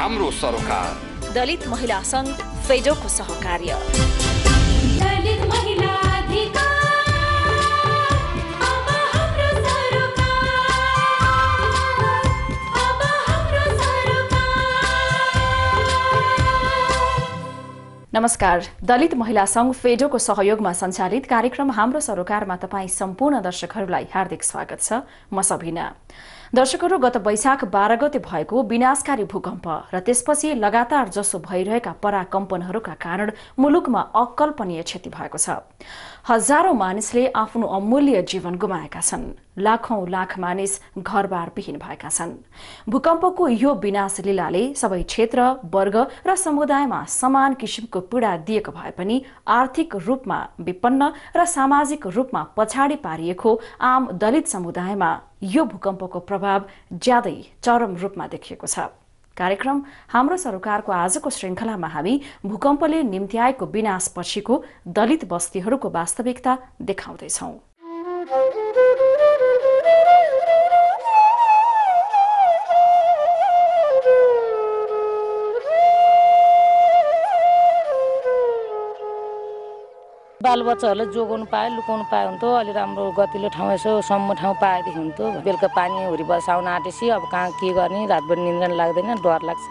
हाम्रो सरोकार दलित महिला संघ फेडोको सहकार्य दलित महिला नमस्कार। दलित महिला संघ फेडोको सहयोगमा सञ्चालित कार्यक्रम हाम्रो सरोकारमा तपाईँ सम्पूर्ण दर्शकहरूलाई हार्दिक स्वागत छ। म सबिना। दर्शकहरू, गत वैशाख 12 गते भएको विनाशकारी भूकम्प र त्यसपछि लगातार जसो भइरहेका पराकम्पनहरूका कारण मुलुकमा अकल्पनीय क्षति भएको छ। हजारौं मानिसले आफ्नो अमूल्य जीवन गुमाएका छन्। लाखौं लाख मानिस घरबार विहीन भएका छन्। भूकम्पको यो विनाश लीलाले सबै क्षेत्र, वर्ग र समुदायमा समान किसिमको पीडा दिएको भए पनि आर्थिक रूपमा विपन्न र सामाजिक रूपमा पछाडि पारिएको आम दलित समुदायमा यो भूकम्पको प्रभाव ज्यादै चरम रूपमा देखिएको छ। कार्यक्रम हाम्रो सरोकारको आजको श्रृङ्खलामा हामी भूकम्पले निम्त्याएको विनाशपछिको दलित बस्तीहरूको वास्तविकता देखाउँदैछौं। बालबच्चाहरूलाई जोगाउनु पाए, लुकाउनु पाए हुन्थ्यो। अलि राम्रो गतिलो ठाउँ, यसो सम्म ठाउँ पाएदेखि हुन्थ्यो। बेलुका पानीहुरी बसाउन आँटेपछि अब कहाँ के गर्ने, रातभरि निन्द्रा लाग्दैन, डर लाग्छ।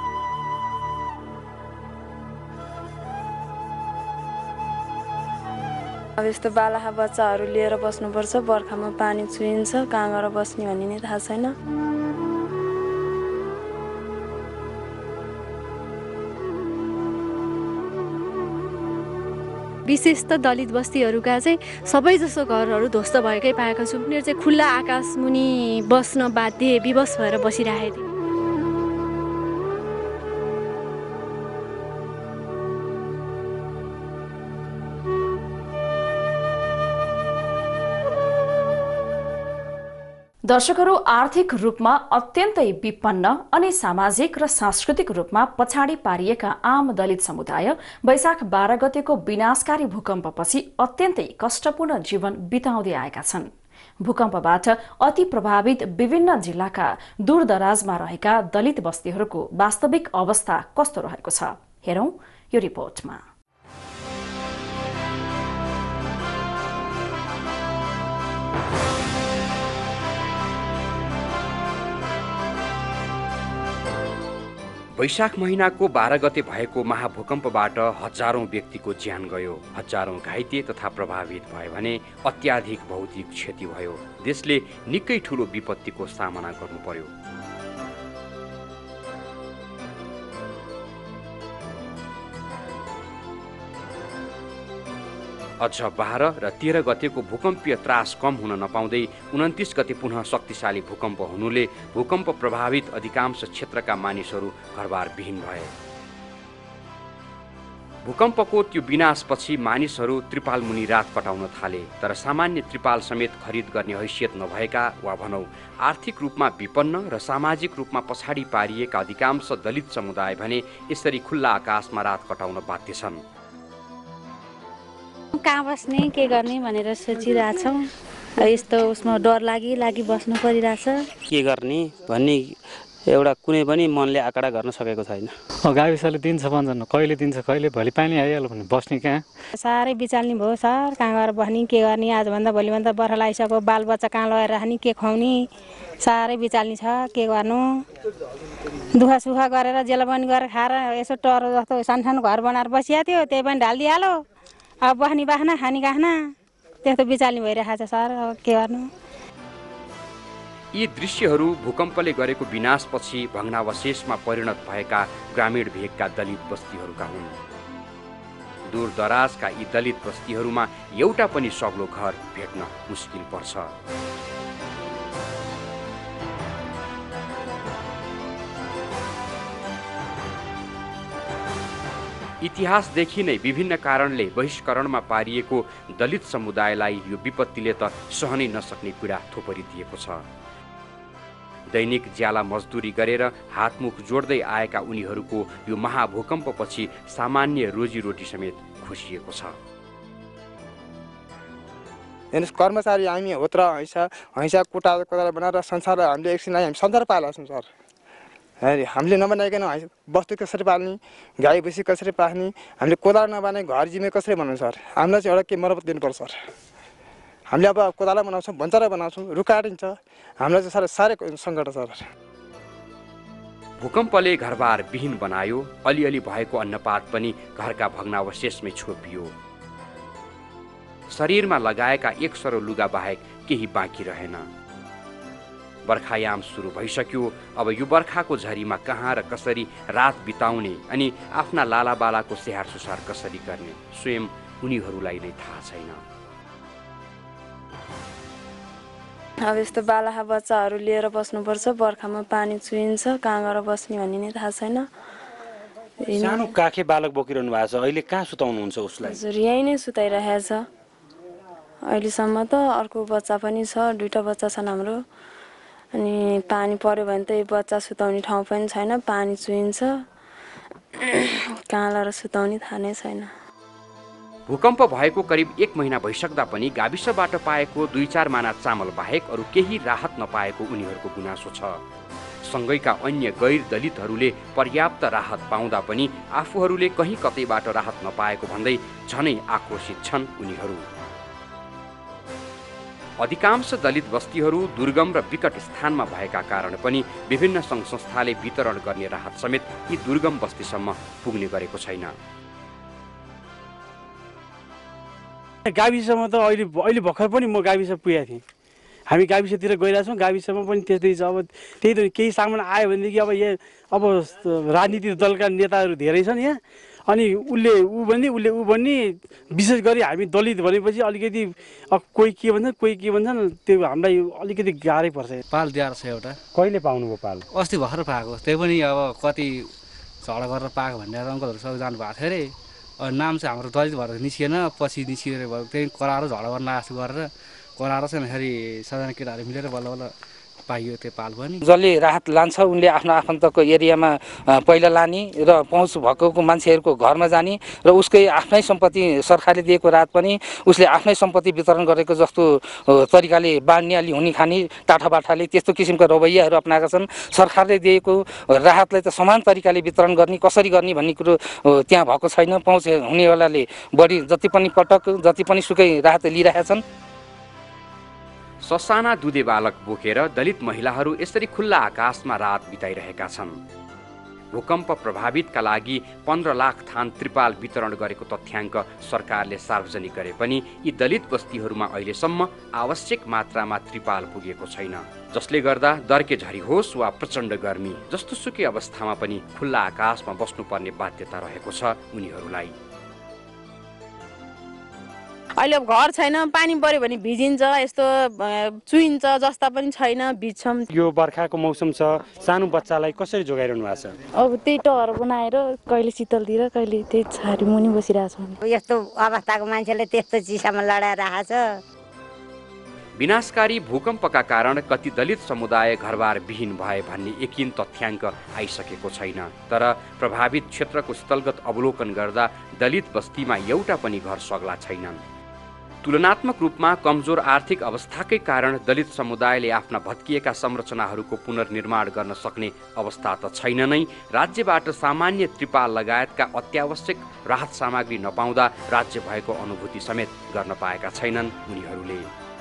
अब यस्तो बालाहा बच्चाहरू लिएर बस्नुपर्छ, बर्खामा पानी चुहिन्छ, कहाँ गएर बस्ने भन्ने नै थाहा छैन। विशेष त दलित बस्तीहरूका चाहिँ सबैजसो घरहरू ध्वस्त भएकै पाएका छु। उनीहरू चाहिँ खुल्ला आकाश मुनि बस्न बाध्य, विवश भएर बसिरहेको थिए। दर्शकहरू, आर्थिक रूपमा अत्यन्तै विपन्न अनि सामाजिक र सांस्कृतिक रूपमा पछाडि पारिएका आम दलित समुदाय वैशाख 12 गतेको विनाशकारी भूकम्पपछि अत्यन्तै कष्टपूर्ण जीवन बिताउँदै आएका छन्। भूकम्पबाट अति प्रभावित विभिन्न जिल्लाका दूरदराजमा रहेका दलित बस्तीहरूको वास्तविक अवस्था कस्तो रहेको छ, हेरौं यो रिपोर्टमा। वैशाख महिनाको 12 गते भएको महाभूकम्पबाट हजारौं व्यक्तिको ज्यान गयो, हजारौं घाइते तथा प्रभावित भए भने अत्याधिक भौतिक क्षति भयो। देशले निकै ठूलो विपत्तिको सामना गर्नु पर्यो। अझ 12 र 13 गतेको भूकम्पीय त्रास कम हुन नपाउँदै 29 गते पुनः शक्तिशाली भूकम्प हुनुले भूकम्प प्रभावित अधिकांश क्षेत्रका मानिसहरू घरबार विहीन भए। भूकम्पको त्यो विनाशपछि मानिसहरू त्रिपाल मुनि रात कटाउन थाले। तर सामान्य त्रिपाल समेत खरिद गर्ने हैसियत नभएका वा भनौं आर्थिक रूपमा विपन्न र सामाजिक रूपमा पछाडि पारिएका अधिकांश दलित समुदाय भने यसरी खुल्ला आकाशमा रात कटाउन बाध्य छन्। कहाँ बस्ने, के गर्ने भनेर सोचिरहेछौँ। यस्तो उसमा डर लागि बस्नु परिरहेछ। के गर्ने भन्ने एउटा कुनै पनि मनले आँकडा गर्न सकेको छैन। गाविसले दिन्छ भन्छन्, कहिले दिन्छ कहिले, भोलि पानी आइहाल्यो भने बस्ने कहाँ। साह्रै बिचाल्ने भयो सर। कहाँ गएर बस्ने, के गर्ने, आजभन्दा भोलिभन्दा बर्खा लागिसक्यो, बालबच्चा कहाँ लगेर राख्ने, के खुवाउने, साह्रै बिचाल्ने छ। के गर्नु, दुःख सुख गरेर जेल पनि गरेर खाएर यसो टरो जस्तो सानो घर बनाएर बसिया थियो, त्यही पनि ढालिदिइहाल्यो। अब बस्ने बाख्ना, खाने गाख्ना, त्यस्तो बिचाल्ने भइरहेको छ सर। अब के गर्नु। यी दृश्यहरू भूकम्पले गरेको विनाशपछि भग्नावशेषमा परिणत भएका ग्रामीण भेगका दलित बस्तीहरूका हुन्। दूरदराजका यी दलित बस्तीहरूमा एउटा पनि सग्लो घर भेट्न मुस्किल पर्छ। इतिहासदेखि नै विभिन्न कारणले बहिष्करणमा पारिएको दलित समुदायलाई यो विपत्तिले त सहनै नसक्ने पीडा थोपरिदिएको छ। दैनिक ज्याला मजदुरी गरेर हातमुख जोड्दै आएका उनीहरूको यो महाभूकम्पपछि सामान्य रोजीरोटी समेत खोसिएको छ। हेर्नुहोस्, कर्मचारी हामी होत्र हैसा कुटा बनाएर संसार हामीले एकछिन हामी संसार पाएका छौँ सर हामीले नबनाइकन बस्तु कसरी पाल्ने, गाई भैँसी कसरी पाल्ने, हामीले कोदालो नबनाइ घर जिम्मे कसरी बनाउनु सर? हामीलाई चाहिँ एउटा के मर्मत दिनुपर्छ सर। हामीले अब कोदालो बनाउँछौँ, भन्चरा बनाउँछौँ, रुख काटिन्छ, हामीलाई चाहिँ साह्रै सङ्कट सर। भूकम्पले घरबार विहीन बनायो, अलिअलि भएको अन्नपात पनि घरका भग्नावशेषमै छोपियो। शरीरमा लगाएका एक सरो लुगा बाहेक केही बाँकी रहेन। बर्खायाम सुरु भइसक्यो। अब यो बर्खाको झरीमा कहाँ र कसरी रात बिताउने अनि आफ्ना लालाबालाको स्याहार सुसार कसरी गर्ने स्वयं उनीहरूलाई नै थाहा छैन। अब यस्तो बालाहा बच्चाहरू लिएर बस्नुपर्छ, बर्खामा पानी चुइन्छ, कहाँ गएर बस्ने भन्ने नै थाहा छैन। सानो काखे बालक बोकिरहनु भएको छ, अहिले कहाँ सुताउनुहुन्छ उसलाई? हजुर, यहीँ नै सुताइरहेको छ अहिलेसम्म त। अर्को बच्चा पनि छ, 2टा बच्चा छन् हाम्रो। अनि पानी पर्यो भने त यो बच्चा सुताउने ठाउँ पनि छैन, पानी चुइन्छ, कहाँ लगाएर सुताउने थाहा नै छैन। भूकम्प भएको करिब 1 महिना भइसक्दा पनि गाविसबाट पाएको 2-4 माना चामल बाहेक अरू केही राहत नपाएको उनीहरूको गुनासो छ। सँगैका अन्य गैर दलितहरूले पर्याप्त राहत पाउँदा पनि आफूहरूले कहीँ कतैबाट राहत नपाएको भन्दै झनै आक्रोशित छन् उनीहरू। अधिकांश दलित बस्तीहरू दुर्गम र विकट स्थानमा भएका कारण पनि विभिन्न सङ्घ संस्थाले वितरण गर्ने राहत समेत यी दुर्गम बस्तीसम्म पुग्ने गरेको छैन। गाविसमा त अहिले भर्खर पनि म गाविस पुगेको थिएँ। हामी गाविसतिर गइरहेछौँ, गाविसमा पनि त्यस्तै छ। अब त्यही त केही सामान आयो भनेदेखि अब राजनीतिक दलका नेताहरू धेरै छन् यहाँ, अनि उसले ऊ भन्ने विशेष गरी हामी दलित भनेपछि अलिकति कोही के भन्छन् त्यो हामीलाई अलिकति गाह्रै पर्छ। पाल दिएर छ एउटा। कहिले पाउनुभयो पाल? अस्ति भर्खर पाएको, त्यही पनि अब कति झगडा गरेर पाएको भनेर अङ्कलहरू सब जानु भएको थियो अरे। नाम चाहिँ हाम्रो दलित भएर निस्किएन, पछि निस्किएर भयो त्यही कराएर झगडा गर्न आएको गरेर कराएर चाहिँ फेरि सबजना केटाहरू मिलेर बल्ल बल्ल पाइयो त्यो पाल पनि। जसले राहत लान्छ उनले आफ्नो आफन्तको एरियामा पहिला लाने र पहुँच भएको मान्छेहरूको घरमा जाने र उसकै आफ्नै सम्पत्ति सरकारले दिएको राहत पनि उसले आफ्नै सम्पत्ति वितरण गरेको जस्तो तरिकाले बाँड्ने अलि हुने खाने टाठाबाठाले त्यस्तो किसिमका रवैयाहरू अपनाएका छन्। सरकारले दिएको राहतलाई त समान तरिकाले वितरण गर्ने कसरी गर्ने भन्ने कुरो त्यहाँ भएको छैन। पहुँच हुनेवालाले बढी जति पनि पटक जति पनि सुकै राहत लिइरहेका छन्। ससाना दुधे बालक बोकेर दलित महिलाहरू यसरी खुल्ला आकाशमा रात बिताइरहेका छन्। भूकम्प प्रभावितका लागि 15 लाख थान त्रिपाल वितरण गरेको तथ्याङ्क सरकारले सार्वजनिक गरे पनि यी दलित बस्तीहरूमा अहिलेसम्म आवश्यक मात्रामा त्रिपाल पुगेको छैन, जसले गर्दा दर्के झरी होस् वा प्रचण्ड गर्मी जस्तो सुकै अवस्थामा पनि खुल्ला आकाशमा बस्नुपर्ने बाध्यता रहेको छ उनीहरूलाई। अहिले अब घर छैन, पानी पर्यो भने भिजिन्छ, यस्तो चुइन्छ, जस्ता पनि छैन, भिज्छौँ। यो बर्खाको मौसम छ, सानो बच्चालाई कसरी जोगाइरहनु भएको छ? अब त्यही टहर बनाएर कहिले शीतलतिर कहिले त्यही छारी मुनि बसिरहेछौँ। यस्तो अवस्थाको मान्छेले त्यस्तो चिसोमा लडाएर आएको छ। विनाशकारी भूकम्पका कारण कति दलित समुदाय घरबार विहीन भए भन्ने यकिन तथ्याङ्क आइसकेको छैन, तर प्रभावित क्षेत्रको स्थलगत अवलोकन गर्दा दलित बस्तीमा एउटा पनि घर सग्ला छैनन्। तुलनात्मक रूपमा कमजोर आर्थिक अवस्थाकै कारण दलित समुदायले आफ्ना भत्किएका संरचनाहरूको पुनर्निर्माण गर्न सक्ने अवस्था त छैन नै, राज्यबाट सामान्य त्रिपाल लगायतका अत्यावश्यक राहत सामग्री नपाउँदा राज्य भएको अनुभूति समेत गर्न पाएका छैनन् उनीहरूले।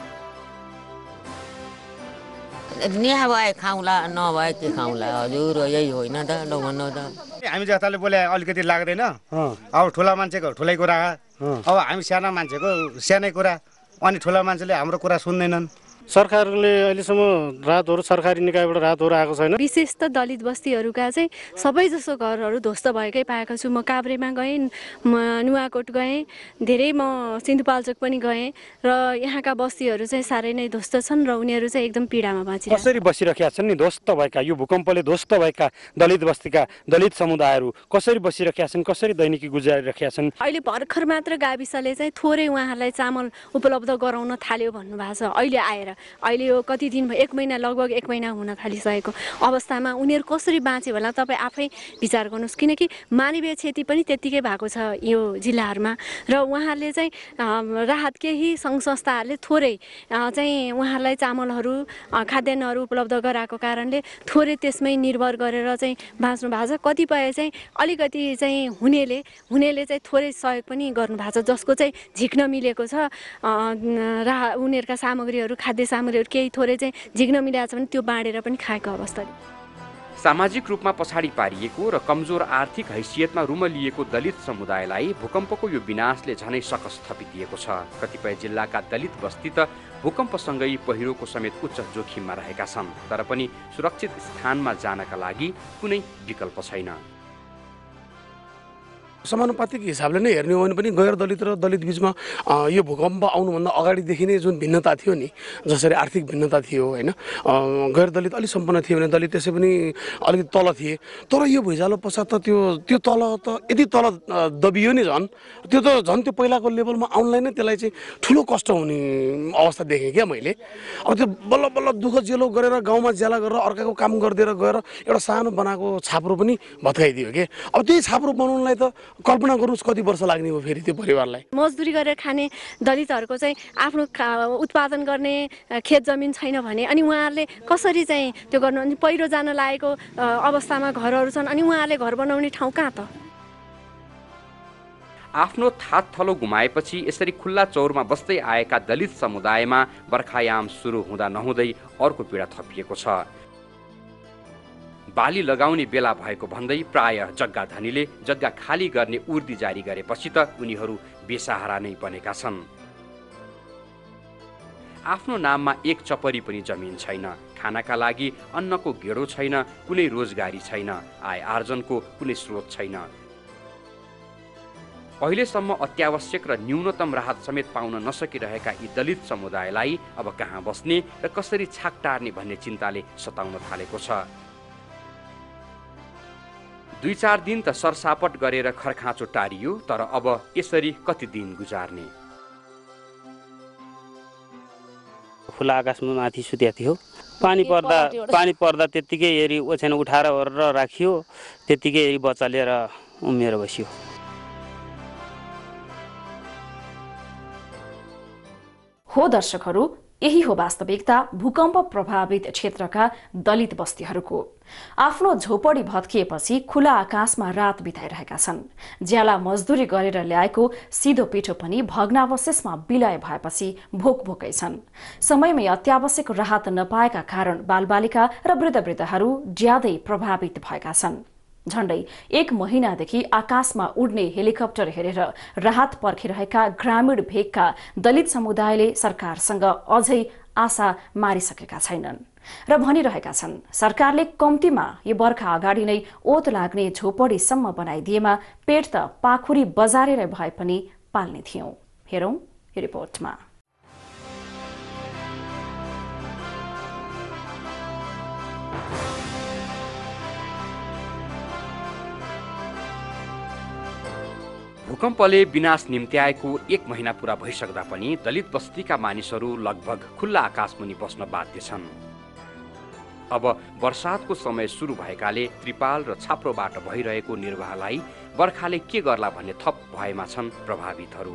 दुनियाँ भए खाउँला, नभए के खाउँला हजुर, यही होइन त भन्नु त। हामी जताले बोले अलिकति लाग्दैन, अब ठुला मान्छेको ठुलै कुरा, अब हामी साना मान्छेको सानै कुरा, अनि ठुला मान्छेले हाम्रो कुरा सुन्दैनन्। सरकारले अहिलेसम्म राहतहरू सरकारी निकायबाट राहतहरू आएको छैन। विशेष त दलित बस्तीहरूका चाहिँ सबैजसो घरहरू ध्वस्त भएकै पाएका छु। म काभ्रेमा गएँ, म नुवाकोट गएँ, धेरै म सिन्धुपाल्चोक पनि गएँ र यहाँका बस्तीहरू चाहिँ साह्रै नै ध्वस्त छन् र उनीहरू चाहिँ एकदम पीडामा बाँचिरहेका छन्। कसरी बसिरहेका छन् नि ध्वस्त भएका, यो भूकम्पले ध्वस्त भएका दलित बस्तीका दलित समुदायहरू कसरी बसिरहेका छन्, कसरी दैनिकी गुजारिरहेका छन्? अहिले भर्खर मात्र गाविसले चाहिँ थोरै उहाँहरूलाई चामल उपलब्ध गराउन थाल्यो भन्नुभएको छ अहिले आएर। अहिले यो कति दिन भयो 1 महिना लगभग 1 महिना हुन थालिसकेको अवस्थामा उनीहरू कसरी बाँचे होला तपाईँ आफै विचार गर्नुहोस् किनकि मानवीय क्षति पनि त्यत्तिकै भएको छ यो जिल्लाहरूमा र उहाँहरूले चाहिँ राहत केही सङ्घ संस्थाहरूले थोरै चाहिँ उहाँहरूलाई चामलहरू खाद्यान्नहरू उपलब्ध गराएको कारणले थोरै त्यसमै निर्भर गरेर चाहिँ बाँच्नु भएको छ कतिपय चाहिँ अलिकति चाहिँ हुनेले चाहिँ थोरै सहयोग पनि गर्नुभएको छ जसको चाहिँ झिक्न मिलेको छ उनीहरूका सामग्रीहरू खाद्य सामग्रीहरू केही थोरै चाहिँ झिक्न मिलेको छ भने त्यो बाँडेर पनि खाएको अवस्था सामाजिक रूपमा पछाडि पारिएको र कमजोर आर्थिक हैसियतमा रुमलिएको दलित समुदायलाई भूकम्पको यो विनाशले झनै सकस थपिदिएको छ। कतिपय जिल्लाका दलित बस्ती त भूकम्पसँगै पहिरोको समेत उच्च जोखिममा रहेका छन् तर पनि सुरक्षित स्थानमा जानका लागि कुनै विकल्प छैन। समानुपातिक हिसाबले नै हेर्ने हो भने पनि गैर दलित र दलित बिचमा यो भूकम्प आउनुभन्दा अगाडिदेखि नै जुन भिन्नता थियो नि जसरी आर्थिक भिन्नता थियो होइन गैर दलित अलिक सम्पन्न थियो भने दलित त्यसै पनि अलिकति तल थिए तर यो भुइँचालो पश्चात त त्यो तल त यति तल दबियो नि त्यो त्यो पहिलाको लेभलमा आउनलाई नै त्यसलाई चाहिँ ठुलो कष्ट हुने अवस्था देखेँ क्या मैले। अब त्यो बल्ल बल्ल दुःख जेलो गरेर गाउँमा ज्याला गरेर अर्काको काम गरिदिएर गएर एउटा सानो बनाएको छाप्रो पनि भत्काइदियो कि अब त्यही छाप्रो बनाउनलाई त कल्पना गर्नुहोस् कति वर्ष लाग्ने हो फेरि त्यो परिवारलाई। मजदुरी गरेर खाने दलितहरूको चाहिँ आफ्नो उत्पादन गर्ने खेत जमिन छैन भने अनि उहाँहरूले कसरी चाहिँ त्यो गर्नु अनि पहिरो जान लागेको अवस्थामा घरहरू छन् अनि उहाँहरूले घर बनाउने ठाउँ कहाँ त। आफ्नो थात थलो गुमाएपछि यसरी खुल्ला चौरमा बस्दै आएका दलित समुदायमा बर्खायाम सुरु हुँदा नहुँदै अर्को पीडा थपिएको छ। बाली लगाउने बेला भएको भन्दै प्राय जग्गा धनीले जग्गा खाली गर्ने उर्दी जारी गरेपछि त उनीहरू बेसहारा नै बनेका छन्। आफ्नो नाममा एक चपरी पनि जमिन छैन, खानाका लागि अन्नको गेडो छैन, कुनै रोजगारी छैन, आय आर्जनको कुनै स्रोत छैन। अहिलेसम्म अत्यावश्यक र न्यूनतम राहत समेत पाउन नसकिरहेका यी दलित समुदायलाई अब कहाँ बस्ने र कसरी छाक टार्ने भन्ने चिन्ताले सताउन थालेको छ। 2-4 दिन त सरसापट गरेर खरखाँचो टारियो तर अब यसरी कति दिन गुजार्ने। खुला आकाशमा माथि सुत्या थियो पानी पर्दा त्यत्तिकै हेरी ओछ्यान उठाएर ओरेर राखियो त्यत्तिकै हेरी बच्चा लिएर उमेर बस्यो। हो दर्शकहरू यही हो वास्तविकता भूकम्प प्रभावित क्षेत्रका दलित बस्तीहरूको। आफ्नो झोपडी भत्किएपछि खुला आकाशमा रात बिताइरहेका छन्। ज्याला मजदुरी गरेर ल्याएको सिधो पिठो पनि भग्नावशेषमा विलय भएपछि भोकभोकै छन्। समयमै अत्यावश्यक राहत नपाएका कारण बालबालिका र वृद्धवृद्धहरू ज्यादै प्रभावित भएका छन्। झण्डै 1 महिनादेखि आकाशमा उड्ने हेलिकप्टर हेरेर राहत पर्खिरहेका ग्रामीण भेगका दलित समुदायले सरकारसँग अझै आशा मारिसकेका छैनन् र भनिरहेका छन् सरकारले कम्तीमा यो बर्खा अगाडि नै ओत लाग्ने झोपडीसम्म बनाइदिएमा पेट त पाखुरी बजारेर भए पनि पाल्ने थियौं। हेरौं यो रिपोर्टमा। भूकम्पले विनाश निम्त्याएको 1 महिना पूरा भइसक्दा पनि दलित बस्तीका मानिसहरू लगभग खुल्ला आकाशमुनि बस्न बाध्य छन्। अब वर्षातको समय सुरु भएकाले त्रिपाल र छाप्रोबाट भइरहेको निर्वाहलाई बर्खाले के गर्ला भन्ने थप भएमा छन् प्रभावितहरू।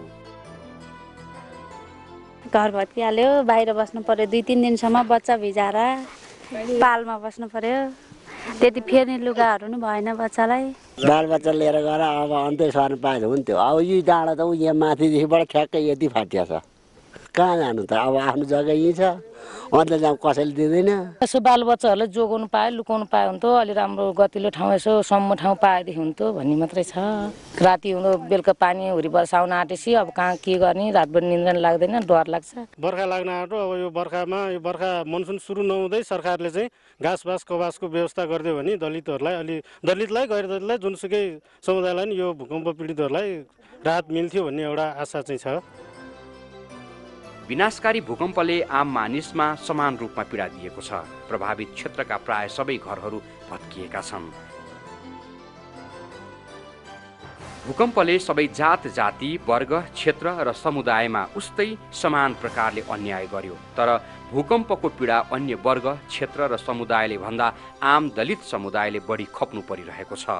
घर भत्किहाल्यो, बाहिर बस्नु पर्यो 2-3 दिनसम्म बच्चा भिजाएर पालमा बस्नु पर्यो। त्यति फेर्ने लुगाहरू नि भएन बच्चालाई। बालबच्चा लिएर गएर अब अन्तै सर्न पाए हुन्थ्यो। अब यो डाँडा त यहाँ माथिदेखिबाट ठ्याक्कै यति फाटिया छ, कहाँ जानु त। अब आफ्नो जग्गा यहीँ छ, अन्त जहाँ कसैले दिँदैन। यसो बालबच्चाहरूलाई जोगाउनु पाए लुकाउनु पाए हुन्थ्यो, अलि राम्रो गतिलो ठाउँ यसो सम्म ठाउँ पाएदेखि हुन्थ्यो भन्ने मात्रै छ। राति हुँदो बेलुका पानी हुरी बर्साउन आँटेपछि अब कहाँ के गर्ने, रातभर निन्द्रा लाग्दैन, डर लाग्छ। बर्खा लाग्न आँटो, अब यो बर्खा मनसुन सुरु नहुँदै सरकारले चाहिँ घाँसबास कबासको व्यवस्था गरिदियो भने दलितलाई गैर दलितलाई जुनसुकै समुदायलाई नि यो भूकम्प पीडितहरूलाई राहत मिल्थ्यो भन्ने एउटा आशा चाहिँ छ। विनाशकारी भूकम्पले आम मानिसमा समान रूपमा पीडा दिएको छ। प्रभावित क्षेत्रका प्राय सबै घरहरू भत्किएका छन्। भूकम्पले सबै जात जाति वर्ग क्षेत्र र समुदायमा उस्तै समान प्रकारले अन्याय गर्यो। तर भूकम्पको पीडा अन्य वर्ग क्षेत्र र समुदायले भन्दा आम दलित समुदायले बढी खप्नु परिरहेको छ।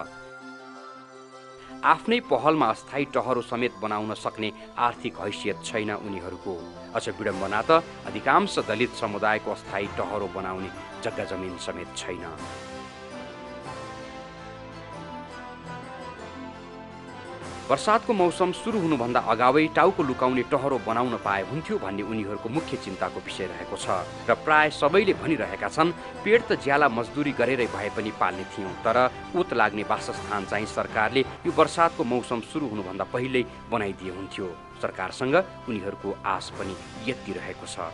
आफ्नै पहलमा अस्थायी टहरो समेत बनाउन सक्ने आर्थिक हैसियत छैन उनीहरूको। अझ विडम्बना त अधिकांश दलित समुदायको अस्थायी टहरो बनाउने जग्गा जमिन समेत छैन। वर्षातको मौसम सुरु हुनुभन्दा अगावै टाउको लुकाउने टहरो बनाउन पाए हुन्थ्यो भन्ने उनीहरूको मुख्य चिन्ताको विषय रहेको छ। र प्राय सबैले भनिरहेका छन् पेट त ज्याला मजदुरी गरेरै भए पनि पाल्ने थियौँ, तर उत लाग्ने वासस्थान चाहिँ सरकारले यो वर्षातको मौसम सुरु हुनुभन्दा पहिल्यै बनाइदिए हुन्थ्यो। सरकारसँग उनीहरूको आश पनि यति रहेको छ।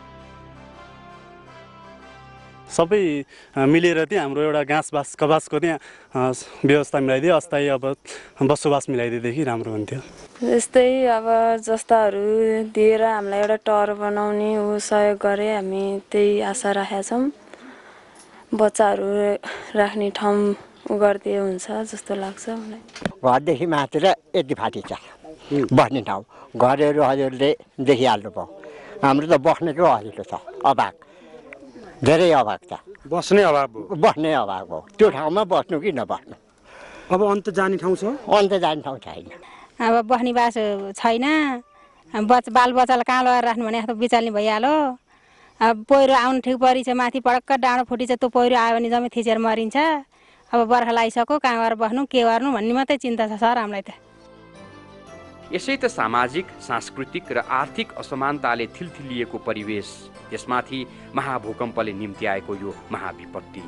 सबै मिलेर चाहिँ हाम्रो एउटा घाँस कबासको त्यहाँ व्यवस्था मिलाइदिए अस्थायी अब बसोबास मिलाइदिएदेखि राम्रो हुन्थ्यो। जस्तै अब जस्ताहरू दिएर हामीलाई एउटा टहर बनाउने सहयोग गरे हामी त्यही आशा राखेका छौँ। बच्चाहरू राख्ने ठाउँ गरिदिए हुन्छ जस्तो लाग्छ मलाई। घरदेखि मात्र यति फाटी छ बस्ने ठाउँ। घरहरू हजुरले देखिहाल्नुभयो, हाम्रो त बस्नेको हजुरको छ अभाव, धेरै अभाव छ। बस्ने अभाव हो। त्यो ठाउँमा बस्नु कि नबस्नु। अब अन्त जाने ठाउँ छ? अन्त जाने ठाउँ छैन। अब बस्ने बास छैन। बालबच्चालाई कहाँ लगाएर राख्नु भने यस्तो बिचाल्ने भइहाल्यो। अब पहिरो आउनु ठिक परी छ, माथि पडक्क डाँडो फुटिन्छ, त्यो पहिरो आयो भने जम्मै थिचेर मरिन्छ। अब बर्खा लगाइसक्यो, कहाँ गएर बस्नु के गर्नु भन्ने मात्रै चिन्ता छ सर हामीलाई त। यसै त सामाजिक सांस्कृतिक र आर्थिक असमानताले थिलथिलिएको परिवेश, त्यसमाथि महाभूकम्पले निम्ति आएको यो महाविपत्ति।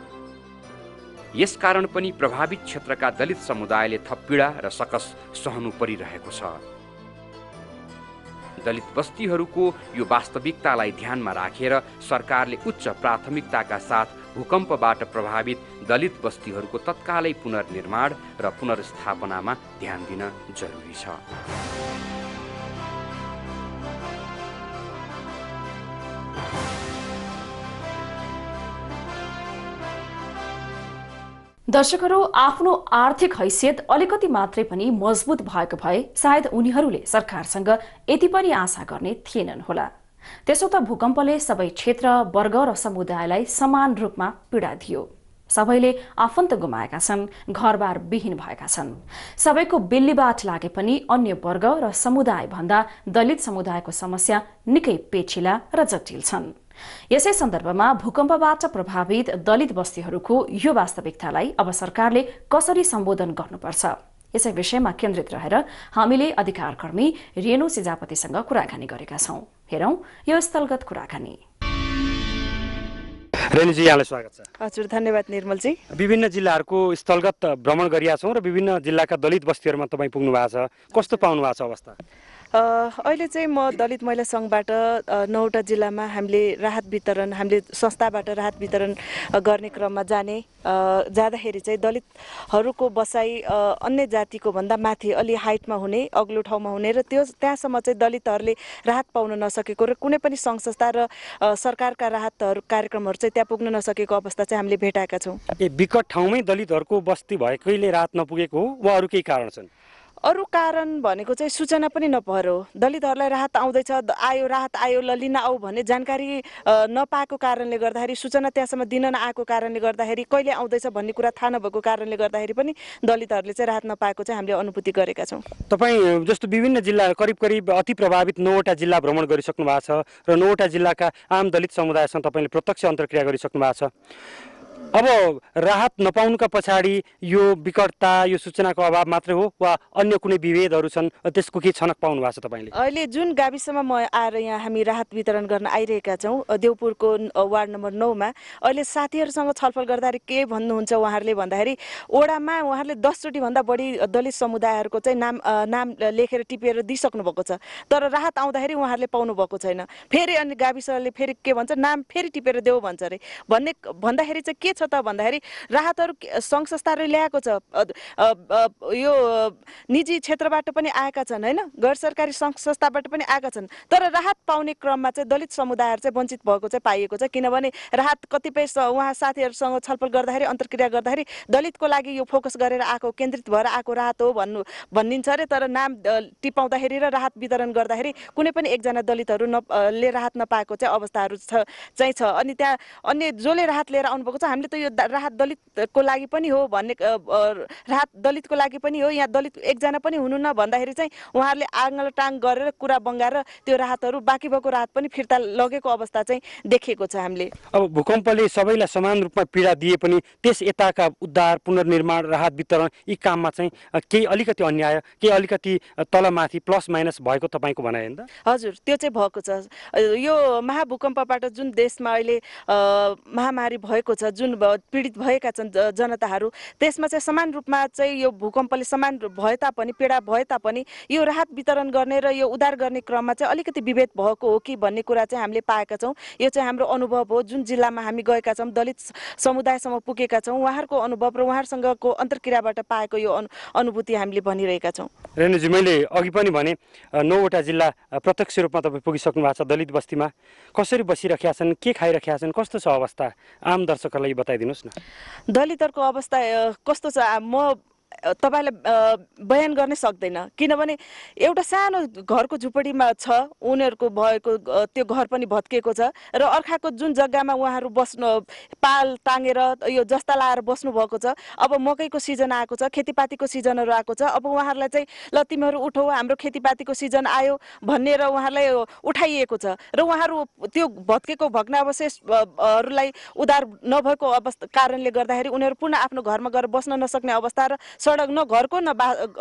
यसकारण पनि प्रभावित क्षेत्रका दलित समुदायले थप पीडा र सकस सहनु परिरहेको छ। दलित बस्तीहरूको यो वास्तविकतालाई ध्यानमा राखेर सरकारले उच्च प्राथमिकताका साथ भूकम्पबाट प्रभावित दलित बस्तीहरूको तत्कालै पुनर्निर्माण र पुनर्स्थापनामा ध्यान दिन जरुरी छ। दर्शकहरू, आफ्नो आर्थिक हैसियत अलिकति मात्रै पनि मजबुत भएको भए सायद उनीहरूले सरकारसँग यति पनि आशा गर्ने थिएनन् होला। त्यसो त भूकम्पले सबै क्षेत्र वर्ग र समुदायलाई समान रूपमा पीडा दियो। सबैले आफन्त गुमाएका छन्, घरबार विहीन भएका छन्। सबैको बिल्लीबाट लागे पनि अन्य वर्ग र समुदाय भन्दा दलित समुदायको समस्या निकै पेचिला र जटिल छन्। यसै सन्दर्भमा भूकम्पबाट प्रभावित दलित बस्तीहरूको यो वास्तविकतालाई अब सरकारले कसरी सम्बोधन गर्नुपर्छ, यसै विषयमा केन्द्रित रहेर हामीले अधिकारकर्मी रेणु सिजापतिसँग कुराकानी गरेका छौं। हेरौं यो स्थलगत कुराकानी। रेणुजी, यहाँलाई स्वागत छ। हजुर, धन्यवाद निर्मलजी। विभिन्न जिल्लाहरूको स्थलगत भ्रमण गरिया छौँ र विभिन्न जिल्लाका दलित बस्तीहरूमा तपाईँ पुग्नु भएको छ। कस्तो पाउनु भएको छ अवस्था? अहिले चाहिँ म दलित महिला सङ्घबाट 9वटा जिल्लामा हामीले संस्थाबाट राहत वितरण गर्ने क्रममा जाँदाखेरि चाहिँ दलितहरूको बसाइ अन्य जातिको भन्दा माथि अलि हाइटमा हुने, अग्लो ठाउँमा हुने र त्यहाँसम्म चाहिँ दलितहरूले राहत पाउन नसकेको र कुनै पनि सङ्घ संस्था र सरकारका राहतहरू कार्यक्रमहरू चाहिँ त्यहाँ पुग्न नसकेको अवस्था चाहिँ हामीले भेटाएका छौँ। विकट ठाउँमै दलितहरूको बस्ती भएकैले राहत नपुगेको हो वा अरू केही कारण छन्? अरू कारण भनेको चाहिँ सूचना पनि नभएर हो। दलितहरूलाई राहत आयो ल लिन आऊ भन्ने जानकारी नपाएको कारणले गर्दाखेरि, सूचना त्यहाँसम्म दिन नआएको कारणले गर्दाखेरि, कहिले आउँदैछ भन्ने कुरा थाहा नभएको कारणले गर्दाखेरि पनि दलितहरूले चाहिँ राहत नपाएको चाहिँ हामीले अनुभूति गरेका छौँ। तपाईँ जस्तो विभिन्न जिल्ला करिब अति प्रभावित 9वटा जिल्ला भ्रमण गरिसक्नु भएको छ र 9वटा जिल्लाका आम दलित समुदायसँग तपाईँले प्रत्यक्ष अन्तर्क्रिया गरिसक्नु भएको छ। अब राहत नपाउनुका पछाडि यो विकटता, यो सूचनाको अभाव मात्रै हो वा अन्य कुनै विभेदहरू छन्, त्यसको के छनक पाउनु भएको छ तपाईँले? अहिले जुन गाविसमा म आएर यहाँ हामी राहत वितरण गर्न आइरहेका छौँ, देवपुरको वार्ड नम्बर 9मा अहिले साथीहरूसँग छलफल गर्दाखेरि के भन्नुहुन्छ उहाँहरूले भन्दाखेरि, ओडामा उहाँहरूले 10 चोटि भन्दा बढी दलित समुदायहरूको चाहिँ नाम लेखेर टिपेर दिइसक्नु भएको छ, तर राहत आउँदाखेरि उहाँहरूले पाउनु भएको छैन। फेरि अनि गाविसले फेरि के भन्छ, नाम फेरि टिपेर देऊ भन्छ अरे। भन्दाखेरि चाहिँ के छ छ त भन्दाखेरि राहतहरू सङ्घ संस्थाहरूले ल्याएको छ, यो निजी क्षेत्रबाट पनि आएका छन् होइन, गैर सरकारी सङ्घ संस्थाबाट पनि आएका छन्। तर राहत पाउने क्रममा चाहिँ दलित समुदायहरू चाहिँ वञ्चित भएको चाहिँ पाइएको छ। किनभने राहत कतिपय उहाँ साथीहरूसँग छलफल गर्दाखेरि अन्तर्क्रिया गर्दाखेरि दलितको लागि यो फोकस गरेर आएको, केन्द्रित भएर आएको राहत हो भनिन्छ अरे। तर नाम टिपाउँदाखेरि र राहत वितरण गर्दाखेरि कुनै पनि एकजना दलितहरू ले राहत नपाएको चाहिँ अवस्थाहरू चाहिँ छ। अनि त्यहाँ अन्य जसले राहत लिएर आउनुभएको छ, हामीले त यो राहत दलितको लागि पनि हो भन्ने, राहत दलितको लागि पनि हो, यहाँ दलित एकजना पनि हुनुहुन्न भन्दाखेरि चाहिँ उहाँहरूले आङ्गलटाङ गरेर कुरा बङ्गाएर त्यो राहतहरू बाँकी भएको राहत पनि फिर्ता लगेको अवस्था चाहिँ देखिएको छ हामीले। अब भूकम्पले सबैलाई समान रूपमा पीडा दिए पनि त्यस यताका उद्धार, पुनर्निर्माण, राहत वितरण यी काममा चाहिँ केही अलिकति अन्याय, केही अलिकति तलमाथि प्लस माइनस भएको तपाईँको भनाइ होइन त? हजुर, त्यो चाहिँ भएको छ। यो महाभूकम्पबाट जुन देशमा अहिले महामारी भएको छ, जुन पीडित भएका छन् जनताहरू, त्यसमा चाहिँ समान रूपमा चाहिँ यो भूकम्पले समान भए तापनि, पीडा भए तापनि यो राहत वितरण गर्ने र यो उद्धार गर्ने क्रममा चाहिँ अलिकति विभेद भएको हो कि भन्ने कुरा चाहिँ हामीले पाएका छौँ। यो चाहिँ हाम्रो अनुभव हो। जुन जिल्लामा हामी गएका छौँ, दलित समुदायसम्म पुगेका छौँ, उहाँहरूको अनुभव र उहाँहरूसँगको अन्तर्क्रियाबाट पाएको यो अनुभूति हामीले भनिरहेका छौँ। रेणुजी, मैले अघि पनि भने 9वटा जिल्ला प्रत्यक्ष रूपमा तपाईँ पुगिसक्नु भएको छ। दलित बस्तीमा कसरी बसिरहेका छन्, के खाइरहेका छन्, कस्तो छ अवस्था, आम दर्शकहरूलाई बताइदिनुहोस् न। दलितहरूको अवस्था कस्तो छ म तपाईँलाई बयान गर्नै सक्दैन। किनभने एउटा सानो घरको झुपडीमा छ, उनीहरूको भएको त्यो घर पनि भत्किएको छ र अर्काको जुन जग्गामा उहाँहरू बस्नु पाल तानेर यो जस्ता लाएर बस्नु भएको छ। अब मकैको सिजन आएको छ, खेतीपातीको सिजनहरू आएको छ। अब उहाँहरूलाई चाहिँ ल तिमीहरू उठौ, हाम्रो खेतीपातीको सिजन आयो भनेर उहाँहरूलाई उठाइएको छ र उहाँहरू त्यो भत्केको भग्नावशेषहरूलाई उद्धार नभएको अवस्था कारणले गर्दाखेरि उनीहरू पुनः आफ्नो घरमा गएर बस्न नसक्ने अवस्था र सडक न घरको न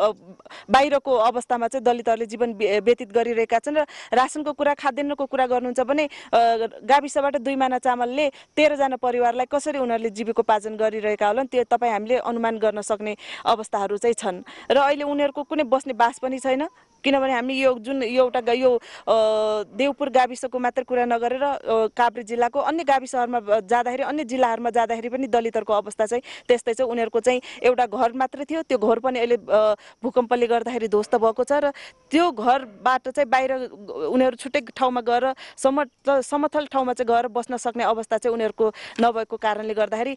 बाहिरको अवस्थामा चाहिँ दलितहरूले जीवन व्यतीत गरिरहेका छन्। र रासनको कुरा, खाद्यान्नको कुरा गर्नुहुन्छ भने गाविसबाट 2 माना चामलले 13 जना परिवारलाई कसरी उनीहरूले जीविकोपार्जन गरिरहेका होलान्, त्यो तपाईँ हामीले अनुमान गर्न सक्ने अवस्थाहरू चाहिँ छन्। र अहिले उनीहरूको कुनै बस्ने बास पनि छैन। किनभने हामी यो जुन एउटा यो देवपुर गाविसको मात्र कुरा नगरेर काभ्रे जिल्लाको अन्य गाविसहरूमा जाँदाखेरि, अन्य जिल्लाहरूमा जाँदाखेरि पनि दलितहरूको अवस्था चाहिँ त्यस्तै छ। उनीहरूको चाहिँ एउटा घर मात्र थियो, त्यो घर पनि अहिले भूकम्पले गर्दाखेरि ध्वस्त भएको छ र त्यो घरबाट चाहिँ बाहिर उनीहरू छुट्टै ठाउँमा गएर समथल ठाउँमा चाहिँ गएर बस्न सक्ने अवस्था चाहिँ उनीहरूको नभएको कारणले गर्दाखेरि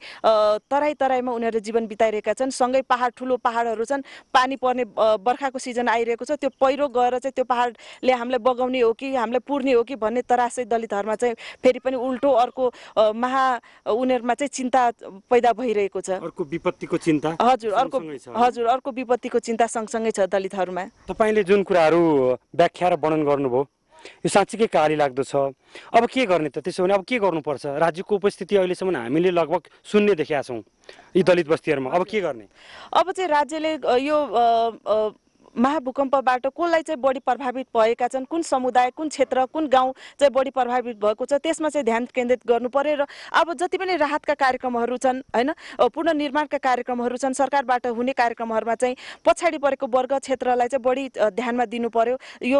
तराईमा उनीहरूले जीवन बिताइरहेका छन्। सँगै पहाड, ठुलो पहाडहरू छन्, पानी पर्ने बर्खाको सिजन आइरहेको छ। त्यो पहिरो गएर चाहिँ त्यो पहाडले हामीलाई बगाउने हो कि हामीलाई पुर्ने हो कि भन्ने तरासै दलितहरूमा चाहिँ फेरि पनि उल्टो अर्को उनीहरूमा चाहिँ चिन्ता पैदा भइरहेको छ। अर्को विपत्तिको चिन्ता। हजुर, अर्को विपत्तिको चिन्ता सँगसँगै छ दलितहरूमा। तपाईँले जुन कुराहरू व्याख्या र वर्णन गर्नुभयो यो साँच्चीकै काली लाग्दो छ। अब के गर्ने त? त्यसो भने अब के गर्नुपर्छ? राज्यको उपस्थिति अहिलेसम्म हामीले लगभग शून्य देखेका छौँ यी दलित बस्तीहरूमा। अब के गर्ने? अब चाहिँ राज्यले यो महाभूकम्पबाट कसलाई चाहिँ बढी प्रभावित भएका छन्, कुन समुदाय, कुन क्षेत्र, कुन गाउँ चाहिँ बढी प्रभावित भएको छ, त्यसमा चाहिँ ध्यान केन्द्रित गर्नु पर्यो। र अब जति पनि राहतका कार्यक्रमहरू छन् होइन, पुनर्निर्माणका कार्यक्रमहरू छन्, सरकारबाट हुने कार्यक्रमहरूमा चाहिँ पछाडि परेको वर्ग क्षेत्रलाई चाहिँ बढी ध्यानमा दिनु पर्यो। यो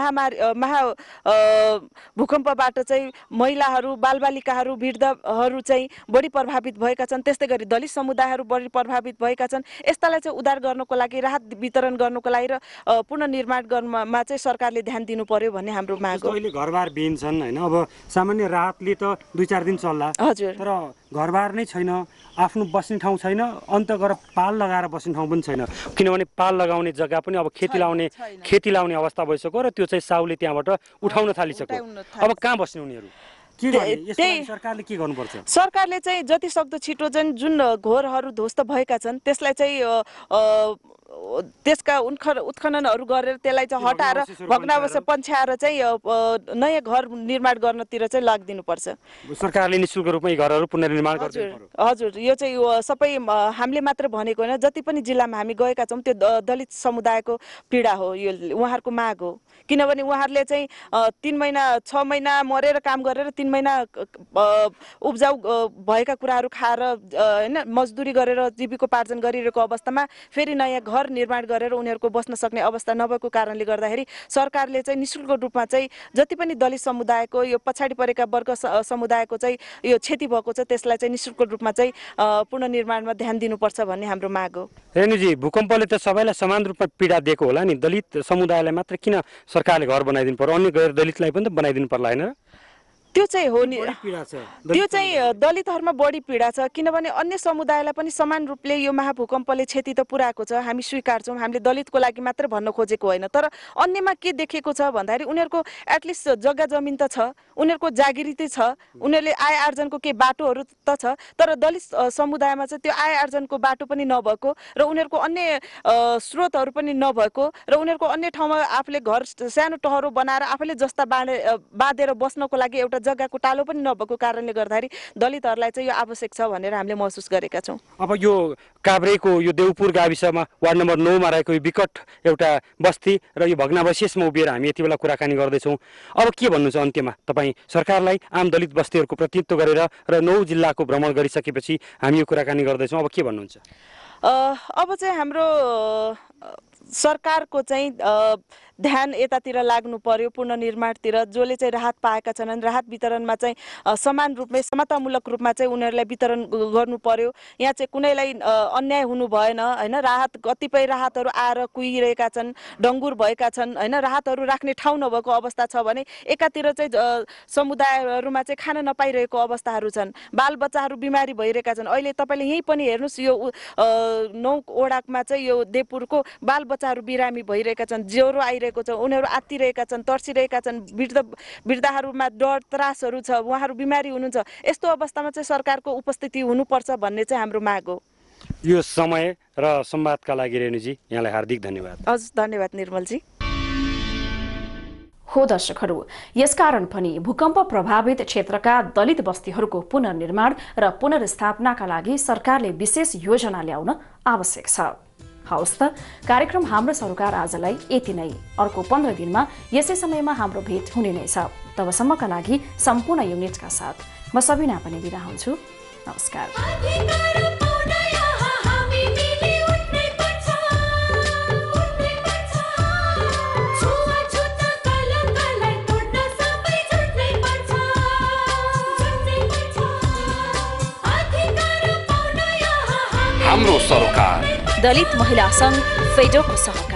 भूकम्पबाट चाहिँ महिलाहरू, बालबालिकाहरू, वृद्धहरू चाहिँ बढी प्रभावित भएका छन्। त्यस्तै गरी दलित समुदायहरू बढी प्रभावित भएका छन्। यस्तालाई चाहिँ उद्धार गर्नको लागि, राहत वितरण गर्नको लागि र पुनर्निर्माण गर्नमा चाहिँ सरकारले ध्यान दिनु पर्यो भन्ने हाम्रो माग हो। अहिले घरबार बिहीन छन् होइन, अब सामान्य राहतले त 2-4 दिन चल्ला। हजुर, तर घरबार नै छैन, आफ्नो बस्ने ठाउँ छैन, अन्त गएर पाल लगाएर बस्ने ठाउँ पनि छैन। किनभने पाल लगाउने जग्गा पनि अब खेती लाउने अवस्था भइसक्यो र त्यो चाहिँ साउले त्यहाँबाट उठाउन थालिसक्यो। अब कहाँ बस्ने उनीहरू? सरकारले के गर्नुपर्छ? सरकारले चाहिँ जति सक्दो छिटो जुन घरहरू ध्वस्त भएका छन् त्यसलाई चाहिँ त्यसका उत्खननहरू गरेर त्यसलाई चाहिँ हटाएर भग्नावशेष पन्छ्याएर चाहिँ नयाँ घर निर्माण गर्नतिर चाहिँ लाग्दिनुपर्छ। सरकारले निःशुल्क रूपमा घरहरू पुनर्निर्माण गर्छ। हजुर, यो चाहिँ सबै हामीले मात्र भनेको होइन, जति पनि जिल्लामा हामी गएका छौँ त्यो दलित समुदायको पीडा हो, यो उहाँहरूको माग हो। किनभने उहाँहरूले चाहिँ 3 महिना 6 महिना मरेर काम गरेर 3 महिना उब्जाउ भएका कुराहरू खाएर होइन मजदुरी गरेर जीविकोपार्जन गरिरहेको अवस्थामा फेरि नयाँ घर घर निर्माण गरेर उनीहरूको बस्न सक्ने अवस्था नभएको कारणले गर्दाखेरि सरकारले चाहिँ निःशुल्क रूपमा चाहिँ जति पनि दलित समुदायको यो पछाडि परेका वर्ग समुदायको चाहिँ यो क्षति भएको छ त्यसलाई चाहिँ निःशुल्क रूपमा चाहिँ पुनर्निर्माणमा ध्यान दिनुपर्छ भन्ने हाम्रो माग हो। रेणुजी, भूकम्पले त सबैलाई समान रूपमा पीडा दिएको होला नि, दलित समुदायलाई मात्र किन सरकारले घर बनाइदिनु पर्यो, अन्य गैर दलितलाई पनि त बनाइदिनु पर्ला हैन? त्यो चाहिँ हो नि, त्यो चाहिँ दलितहरुमा बढी पीडा छ किनभने अन्य समुदायलाई पनि समान रूपले यो महाभूकम्पले क्षति त पुर्याएको छ, हामी स्वीकार्छौँ। हामीले दलितको लागि मात्र भन्न खोजेको होइन, तर अन्यमा के देखेको छ भन्दाखेरि उनीहरूको एटलिस्ट जग्गा जमिन त छ, उनीहरूको जागिरी त छ, उनीहरूले आय आर्जनको के बाटोहरू त छ, तर दलित समुदायमा चाहिँ त्यो आय आर्जनको बाटो पनि नभएको र उनीहरूको अन्य स्रोतहरू पनि नभएको र उनीहरूको अन्य ठाउँमा आफूले घर सानो टहरो बनाएर आफूले जस्ता बाँधेर बस्नको लागि एउटा जग्गाको टालो पनि नभएको कारणले गर्दाखेरि दलितहरूलाई चाहिँ यो आवश्यक छ भनेर हामीले महसुस गरेका छौँ। अब यो काभ्रेको यो देउपुर गाविसमा वार्ड नम्बर 9 मा रहेको यो विकट एउटा बस्ती र यो भग्नावशेषमा उभिएर हामी यति बेला कुराकानी गर्दैछौँ। अब के भन्नुहुन्छ अन्त्यमा तपाईँ सरकारलाई? आम दलित बस्तीहरूको प्रतिनिधित्व गरेर र 9 जिल्लाको भ्रमण गरिसकेपछि हामी यो कुराकानी गर्दैछौँ, अब के भन्नुहुन्छ? अब चाहिँ हाम्रो सरकारको चाहिँ ध्यान यतातिर लाग्नु पर्यो, पुनर्निर्माणतिर। जसले चाहिँ राहत पाएका छन् राहत वितरणमा चाहिँ समान रूपमै समतामूलक रूपमा चाहिँ उनीहरूलाई वितरण गर्नु पर्यो। यहाँ चाहिँ कुनैलाई अन्याय हुनु भएन हैन। राहत कतिपय राहतहरू आएर कुहिरहेका छन्, डङ्गुर भएका छन् हैन, राहतहरू राख्ने ठाउँ नभएको अवस्था छ भने एकातिर चाहिँ समुदायहरूमा चाहिँ खान नपाइरहेको अवस्थाहरू छन्, बालबच्चाहरू बिमारी भइरहेका छन्। अहिले तपाईँले यहीँ पनि हेर्नुहोस्, यो 9 वडामा चाहिँ यो देवपुरको बालबच्चाहरू बिरामी भइरहेका छन्, ज्वरो आइरहेको छ, उनीहरू आत्तिरहेका छन्, तर्सिरहेका छन्, वृद्धहरूमा डर त्रासहरू छ, उहाँहरू बिमारी हुनुहुन्छ। यस्तो अवस्थामा चाहिँ सरकारको उपस्थिति हुनुपर्छ भन्ने चाहिँ हाम्रो माग हो। यो समय र संवादका लागि रेणुजी यहाँलाई हार्दिक धन्यवाद। हजुर, धन्यवाद निर्मलजी। हो दर्शकहरू, यसकारण पनि भूकम्प प्रभावित क्षेत्रका दलित बस्तीहरूको पुनर्निर्माण र पुनर्स्थापनाका लागि सरकारले विशेष योजना ल्याउन आवश्यक छ। हवस् त, कार्यक्रम हाम्रो सरोकार आजलाई यति नै। अर्को 15 दिनमा यसै समयमा हाम्रो भेट हुने नै छ। तबसम्मका लागि सम्पूर्ण युनिटका साथ म सबिना पनि बिदा हुन्छु। नमस्कार। हाम्रो सरोकार दलित महिला संघ फेडोको सहयोग।